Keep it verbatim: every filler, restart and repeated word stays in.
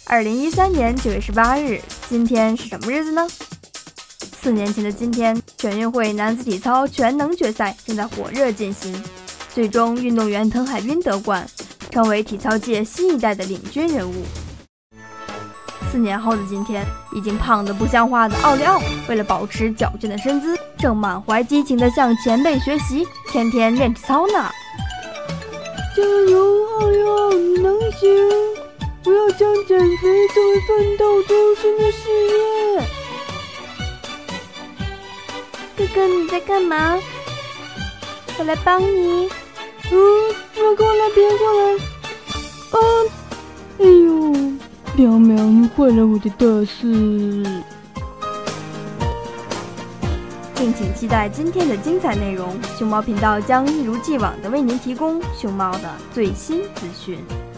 二零一三年九月十八日，今天是什么日子呢？四年前的今天，全运会男子体操全能决赛正在火热进行，最终运动员滕海滨得冠，成为体操界新一代的领军人物。四年后的今天，已经胖得不像话的奥利奥，为了保持矫健的身姿，正满怀激情地向前辈学习，天天练体操呢。 加油，奥利奥，你能行！我要将减肥作为奋斗终身的事业。 哥哥，你在干嘛？我来帮你。 嗯，我过来，别过来。啊！哎呦，苗苗，你坏了我的大事。 敬请期待今天的精彩内容，熊猫频道将一如既往的为您提供熊猫的最新资讯。